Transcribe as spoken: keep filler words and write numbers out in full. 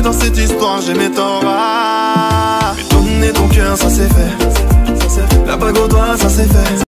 dans cette histoire, j'ai mes torts. Mais donner ton cœur, ça c'est fait. La bague au doigt, ça c'est fait.